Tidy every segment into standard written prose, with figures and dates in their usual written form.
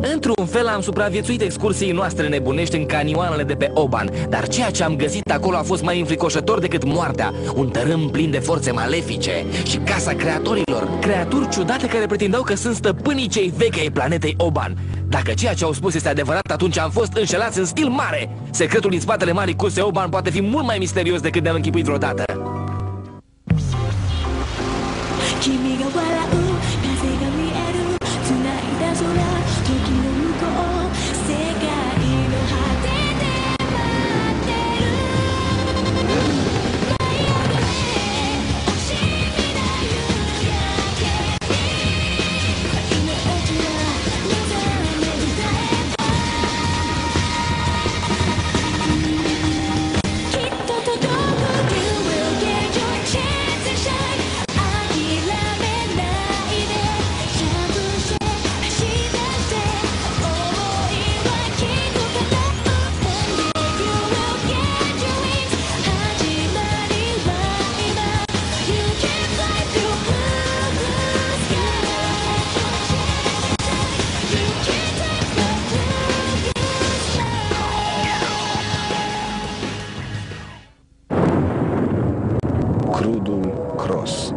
Într-un fel am supraviețuit excursiei noastre nebunești în canioanele de pe Oban, dar ceea ce am găsit acolo a fost mai înfricoșător decât moartea. Un tărâm plin de forțe malefice și casa creatorilor, creaturi ciudate care pretindeau că sunt stăpânii cei vechi ai planetei Oban. Dacă ceea ce au spus este adevărat, atunci am fost înșelați în stil mare. Secretul din spatele marii curse Oban poate fi mult mai misterios decât ne-am închipuit vreodată. Crudul Cross.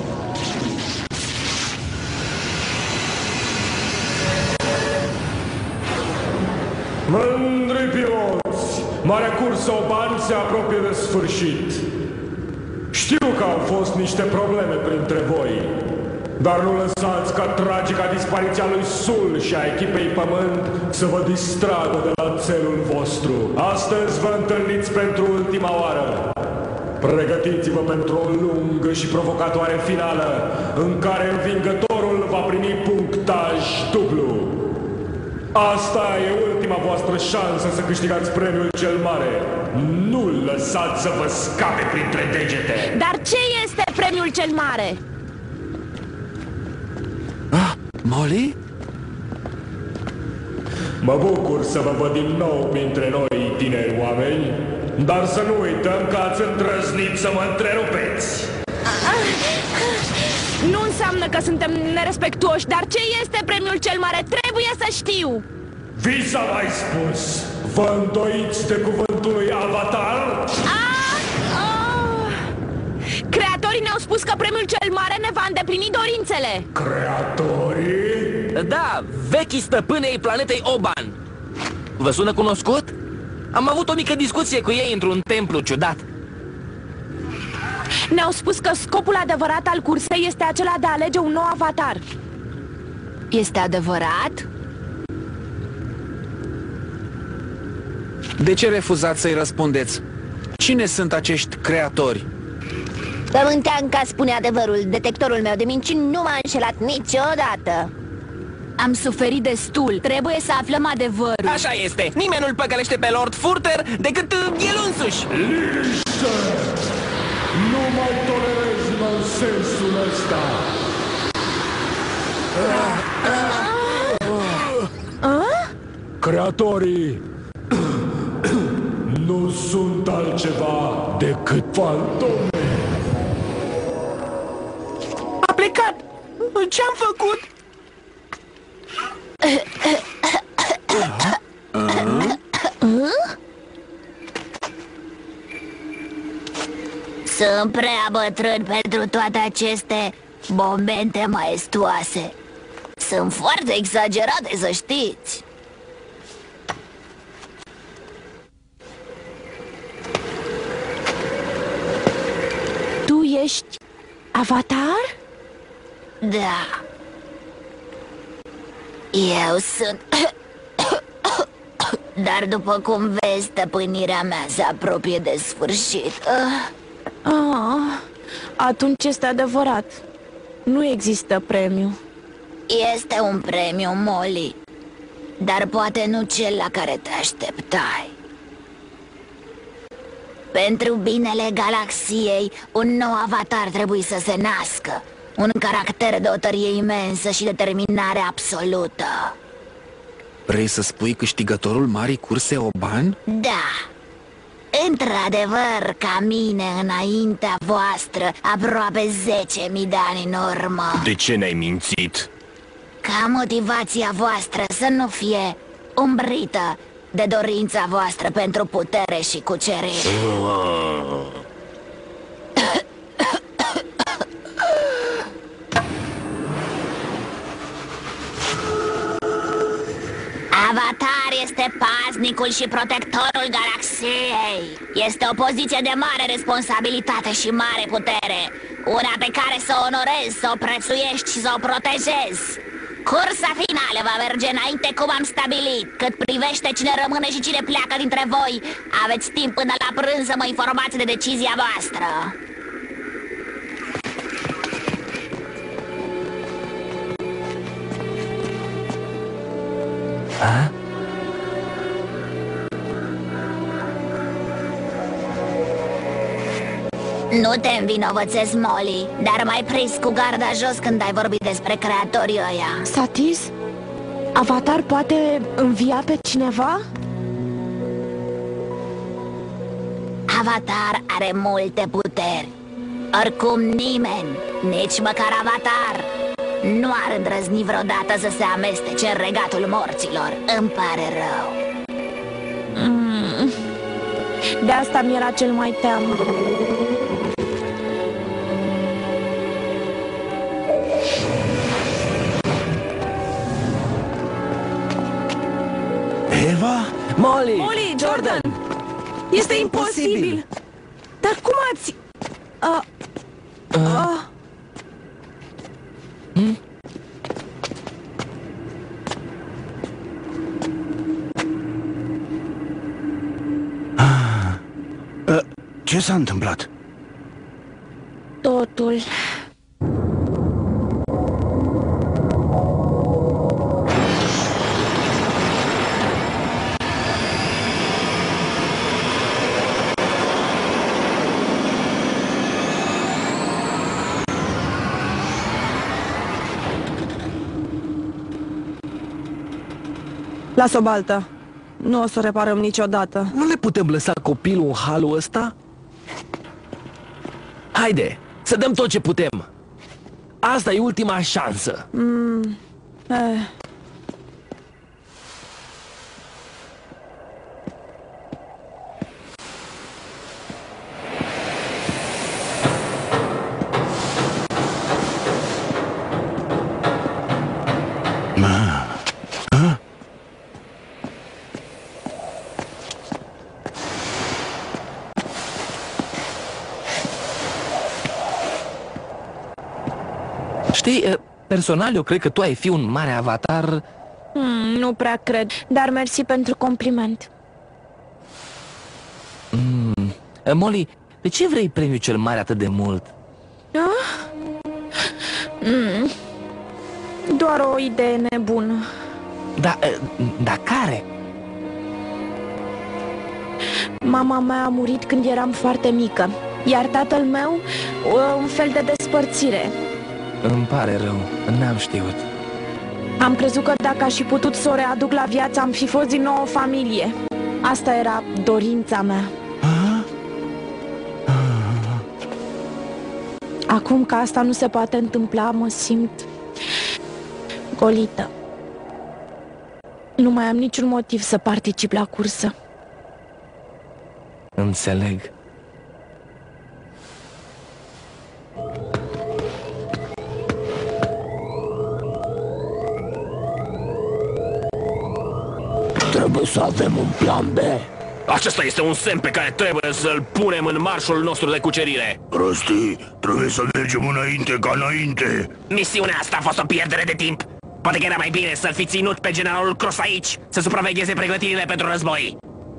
Mândri piloți, marea cursă Oban se apropie de sfârșit. Știu că au fost niște probleme printre voi, dar nu lăsați ca tragica dispariția lui Sul și a echipei Pământ să vă distragă de la țelul vostru. Astăzi vă întâlniți pentru ultima oară. Pregătiți-vă pentru o lungă și provocatoare finală, în care învingătorul va primi punctaj dublu. Asta e ultima voastră șansă să câștigați premiul cel mare. Nu-l lăsați să vă scape printre degete. Dar ce este premiul cel mare? Ah, Molly? Mă bucur să vă văd din nou printre noi, tineri oameni, dar să nu uităm că ați îndrăznit să mă întrerupeți. Nu înseamnă că suntem nerespectuoși, dar ce este premiul cel mare? Trebuie să știu! Vi s-a mai spus, vă îndoiți de cuvântul lui Avatar? Creatorii ne-au spus că premiul cel mare ne va îndeplini dorințele. Creatorii? Da, vechii stăpâni ai planetei Oban. Vă sună cunoscut? Am avut o mică discuție cu ei într-un templu ciudat. Ne-au spus că scopul adevărat al cursei este acela de a alege un nou avatar. Este adevărat? De ce refuzați să-i răspundeți? Cine sunt acești creatori? Pământeanca spune adevărul. Detectorul meu de minciuni nu m-a înșelat niciodată. Am suferit destul. Trebuie să aflăm adevărul. Așa este. Nimeni nu-l păcălește pe Lord Furter decât el însuși. Liniște! Nu mai tolerez nonsensul ăsta. Creatorii nu sunt altceva decât fantome. A plecat. Ce-am făcut? Sunt prea bătrân pentru toate aceste momente maestuoase. Sunt foarte exagerate, să știți. Tu ești avatar? Da. Eu sunt... Dar după cum vezi, stăpânirea mea se apropie de sfârșit. Atunci este adevărat. Nu există premiu. Este un premiu, Molly, dar poate nu cel la care te așteptai. Pentru binele galaxiei, un nou avatar trebuie să se nască. Un caracter de o tărie imensă și determinare absolută. Vrei să spui câștigătorul marii curse Oban? Da. Într-adevăr, ca mine înaintea voastră, aproape 10.000 de ani în urmă. De ce ne-ai mințit? ca motivația voastră să nu fie umbrită de dorința voastră pentru putere și cucerire. Avatar este paznicul și protectorul galaxiei. Este o poziție de mare responsabilitate și mare putere, una pe care să o onorezi, să o prețuiești și să o protejezi. Cursa finală va merge înainte cum am stabilit. Cât privește cine rămâne și cine pleacă dintre voi, aveți timp până la prânz să mă informați de decizia voastră. Nu te învinovățesc, Molly, dar m-ai prins cu garda jos când ai vorbit despre creatorii ăia. Satis? Avatar poate învia pe cineva? Avatar are multe puteri. Oricum nimeni, nici măcar Avatar, nu ar îndrăzni vreodată să se amestece în regatul morților. Îmi pare rău. De asta mi-era cel mai teamă. Eva? Molly, Jordan! Este imposibil! Dar cum ați... Ce s-a întâmplat? Totul... Las-o baltă. Nu o să o reparăm niciodată. Nu le putem lăsa copilul în halul ăsta? Haide, să dăm tot ce putem. Asta e ultima șansă. Știi, personal eu cred că tu ai fi un mare avatar. Nu prea cred, dar mersi pentru compliment. Molly, de ce vrei premiul cel mare atât de mult? Doar o idee nebună. Dar care? Mama mea a murit când eram foarte mică, iar tatăl meu, un fel de despărțire. Îmi pare rău, n-am știut. Am crezut că dacă aș fi putut să o readuc la viață, am fi fost din nou o familie. Asta era dorința mea. Acum că asta nu se poate întâmpla, mă simt golită. Nu mai am niciun motiv să particip la cursă. Înțeleg. Trebuie să avem un plan B. Acesta este un semn pe care trebuie să-l punem în marșul nostru de cucerire. Prostii, trebuie să mergem înainte ca înainte. Misiunea asta a fost o pierdere de timp. Poate că era mai bine să-l fi ținut pe generalul Cross aici, să supravegheze pregătirile pentru război.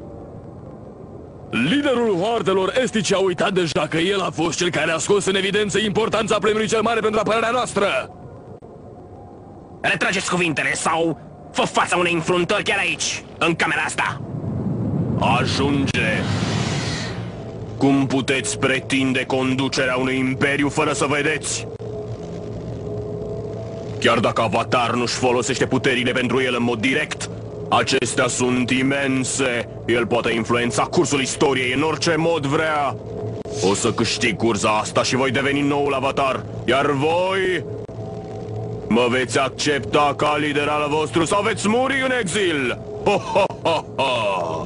Liderul hoardelor estice a uitat deja că el a fost cel care a scos în evidență importanța premiului cel mare pentru apărarea noastră. Retrageți cuvintele sau fă fața unei înfruntări chiar aici, în camera asta. Ajunge! Cum puteți pretinde conducerea unui imperiu fără să vedeți? Chiar dacă Avatar nu-și folosește puterile pentru el în mod direct, acestea sunt imense. El poate influența cursul istoriei în orice mod vrea. O să câștig cursa asta și voi deveni noul Avatar, iar voi Mă veți accepta ca lider al vostru sau veți muri în exil? Ho, ho, ho, ho.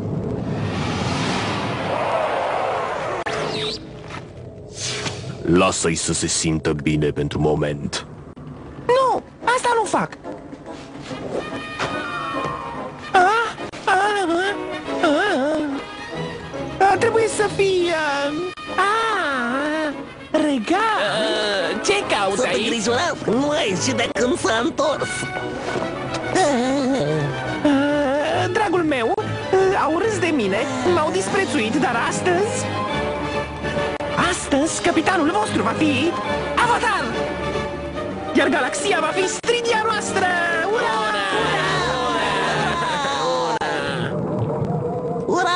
Lasă-i să se simtă bine pentru moment. Nu, asta nu fac. Trebuie să fii... regal. Ce cauți aici? îngrijorat, nu ai și de când s-a întors. Dragul meu, au râs de mine, m-au disprețuit, dar astăzi... Astăzi, capitanul vostru va fi Avatar! Iar galaxia va fi stridia noastră! Ura! Ura!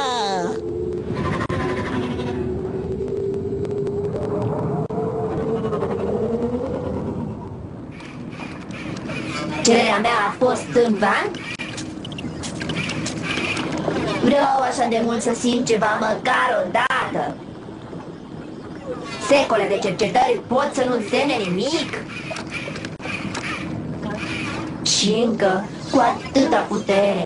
Cererea mea a fost în van? Vreau așa de mult să simt ceva măcar o dată. Secole de cercetări pot să nu însemne nimic? Și încă cu atâta putere.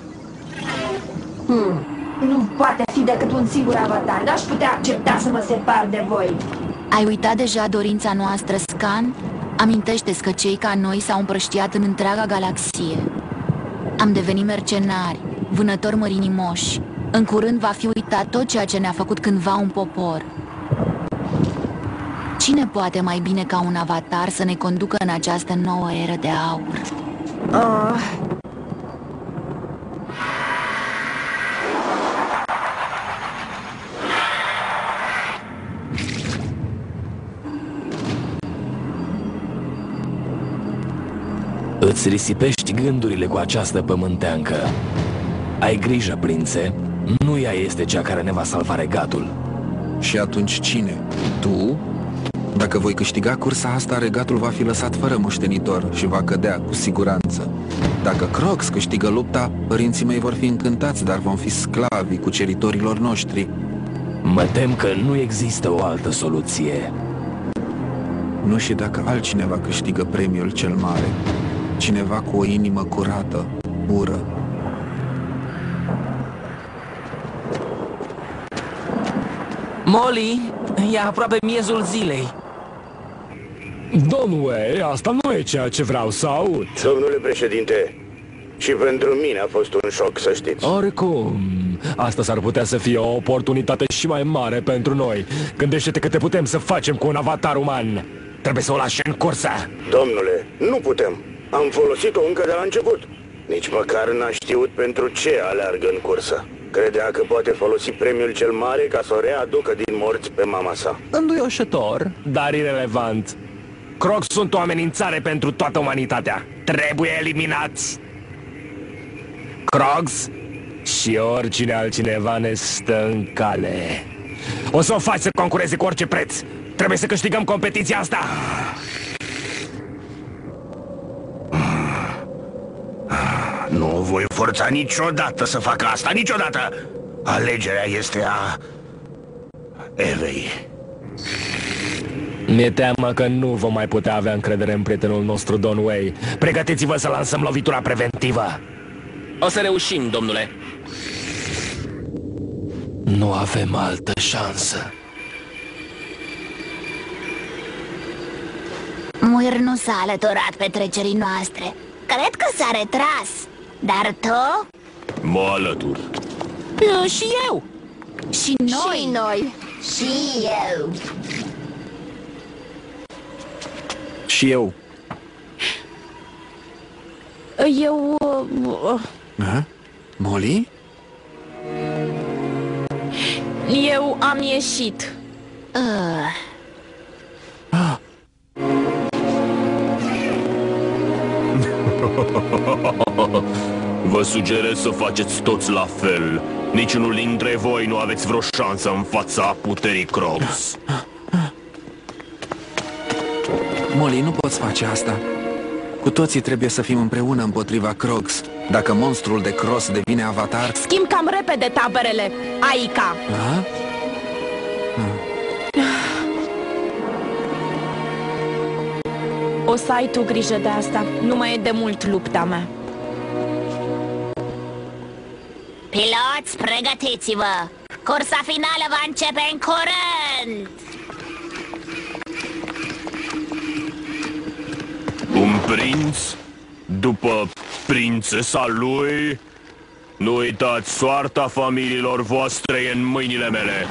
Nu poate fi decât un singur avatar. N-aș putea accepta să mă separ de voi. Ai uitat deja dorința noastră, Scan? Amintește-ți că cei ca noi s-au împrăștiat în întreaga galaxie. Am devenit mercenari, vânători mărinimoși. În curând va fi uitat tot ceea ce ne-a făcut cândva un popor. Cine poate mai bine ca un avatar să ne conducă în această nouă eră de aur? Îți risipești gândurile cu această pământeancă. Ai grijă, prințe, nu ea este cea care ne va salva regatul. Și atunci cine? Tu? Dacă voi câștiga cursa asta, regatul va fi lăsat fără moștenitor și va cădea cu siguranță. Dacă Crocs câștigă lupta, părinții mei vor fi încântați, dar vom fi sclavii cuceritorilor noștri. Mă tem că nu există o altă soluție. Nu și dacă altcineva câștigă premiul cel mare. Cineva cu o inimă curată, pură. Molly, e aproape miezul zilei. Domnule, asta nu e ceea ce vreau să aud. Domnule președinte, și pentru mine a fost un șoc, să știți. Oricum, asta s-ar putea să fie o oportunitate și mai mare pentru noi. Gândește-te că te putem să facem cu un avatar uman. Trebuie să o lași în cursă. Domnule, nu putem. Am folosit-o încă de la început. Nici măcar n-a știut pentru ce aleargă în cursă. Credea că poate folosi premiul cel mare ca să o readucă din morți pe mama sa. Înduioșător, dar irelevant. Crocs sunt o amenințare pentru toată umanitatea. Trebuie eliminați. Crocs și oricine altcineva ne stă în cale. O să o faci să concureze cu orice preț. Trebuie să câștigăm competiția asta. Nu voi forța niciodată să facă asta, niciodată. Alegerea este a Evei. Mi-e teamă că nu vom mai putea avea încredere în prietenul nostru, Don Wei. Pregătiți-vă să lansăm lovitura preventivă. O să reușim, domnule. Nu avem altă șansă. Muir nu s-a alăturat petrecerii noastre. Cred că s-a retras. Dar tu? Mă alătur. Și eu! Și noi! Și noi! Și eu! Și eu. Eu... Ha? Molly? Eu am ieșit. Vă sugerez să faceți toți la fel. Niciunul dintre voi nu aveți vreo șansă în fața puterii Crocs. Molly, nu poți face asta. Cu toții trebuie să fim împreună împotriva Crocs. Dacă monstrul de Cross devine avatar... Schimb cam repede taberele, Aika. Ha? O să ai tu grijă de asta. Nu mai e de mult lupta mea. Piloți, pregătiți-vă! Cursa finală va începe în curând! Un prinț după prințesa lui. Nu uitați, soarta familiilor voastre e în mâinile mele.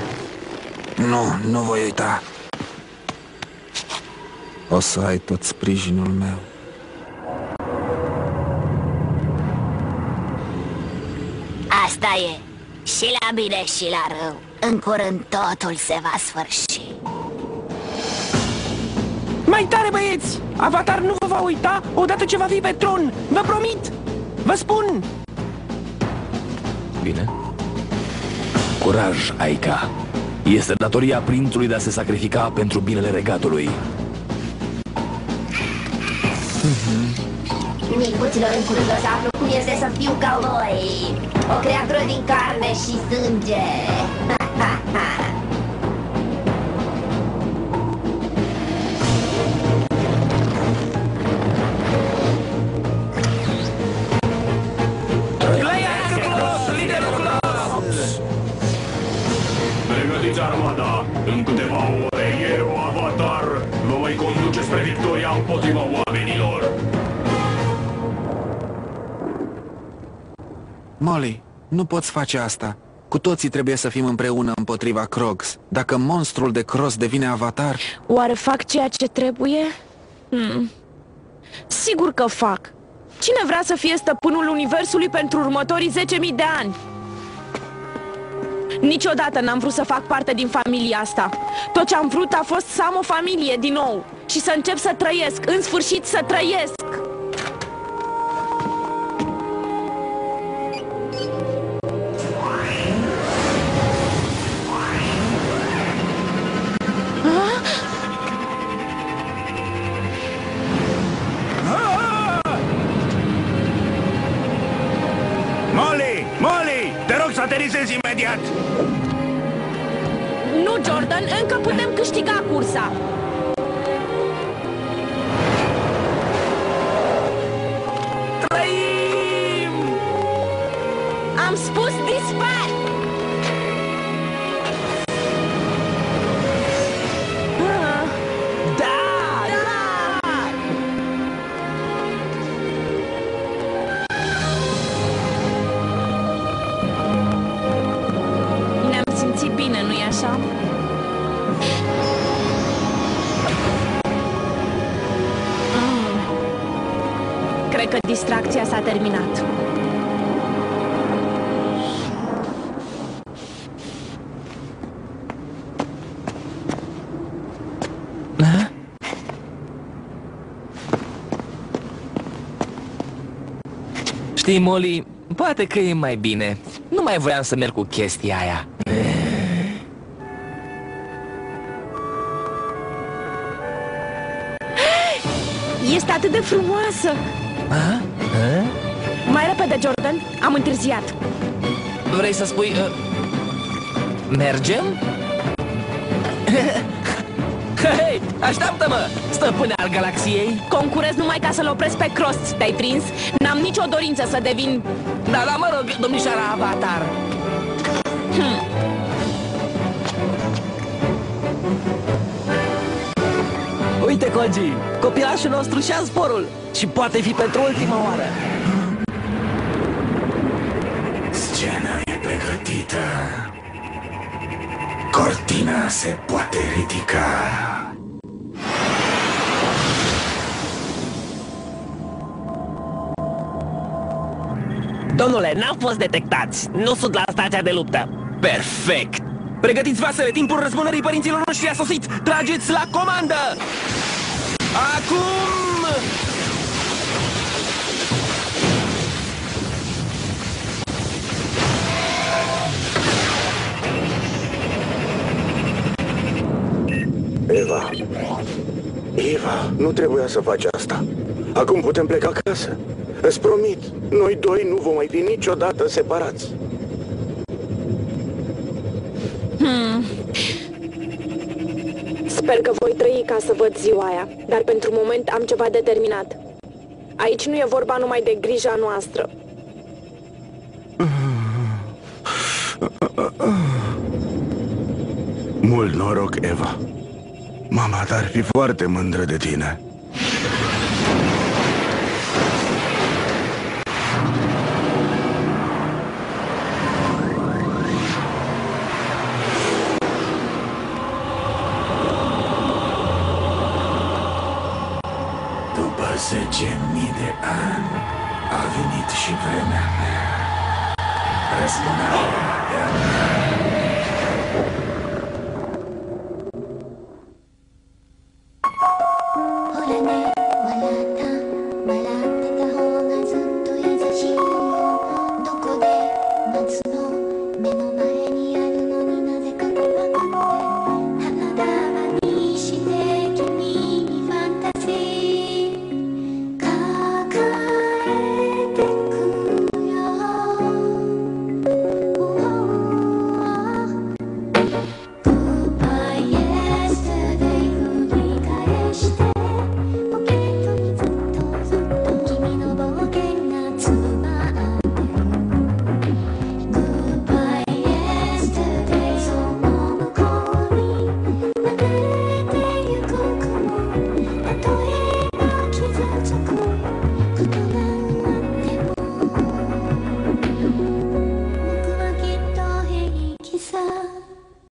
Nu voi uita. O să ai tot sprijinul meu. Asta e. Și la bine și la rău. În curând totul se va sfârși. Mai tare, băieți! Avatar nu vă va uita odată ce va fi pe tron! Vă promit! Vă spun! Bine. Curaj, Aika. Este datoria prințului de a se sacrifica pentru binele regatului. Micuților, în curând o să aflu cum este să fiu ca voi. O creatură din carne și sânge. Pregătiți armata! În câteva ore eu, Avatar, vă voi conduce spre victoria împotriva oamenilor! Molly, nu poți face asta. Cu toții trebuie să fim împreună împotriva Krogs. Dacă monstrul de Cross devine Avatar... Oare fac ceea ce trebuie? Sigur că fac. Cine vrea să fie stăpânul universului pentru următorii 10.000 de ani? Niciodată n-am vrut să fac parte din familia asta. Tot ce am vrut a fost să am o familie din nou și să încep să trăiesc, în sfârșit să trăiesc. Molly, te rog să aterizezi imediat! Nu, Jordan, încă putem câștiga cursa. Trăim! Am spus dispar! Bine, nu-i așa? Cred că distracția s-a terminat. Știi, Molly, poate că e mai bine. Nu mai voiam să merg cu chestia aia. Este atât de frumoasă! Mai repede, Jordan, am întârziat. Vrei să spui... mergem? Hei, așteaptă-mă, stăpâne al galaxiei! Concurez numai ca să-l opresc pe Cross, te-ai prins? N-am nicio dorință să devin... Da, mă rog, domnișoara Avatar. Uite, Koji, copilașul nostru și-a zborul și poate fi pentru ultima oară. Scena e pregătită. Cortina se poate ridica. Domnule, n-au fost detectați. Nu sunt la stația de luptă. Perfect! Pregătiți vasele, timpul răzbunării părinților noștri a sosit! Trageți la comandă! Acum! Eva, nu trebuia să faci asta. Acum putem pleca acasă. Îți promit, noi doi nu vom mai fi niciodată separați. Sper că voi trăi ca să văd ziua aia, dar pentru moment am ceva determinat. Aici nu e vorba numai de grija noastră. Mult noroc, Eva. Mama ta ar fi foarte mândră de tine. După 10.000 de ani a venit și vremea mea. Răzbunarea de-a mea.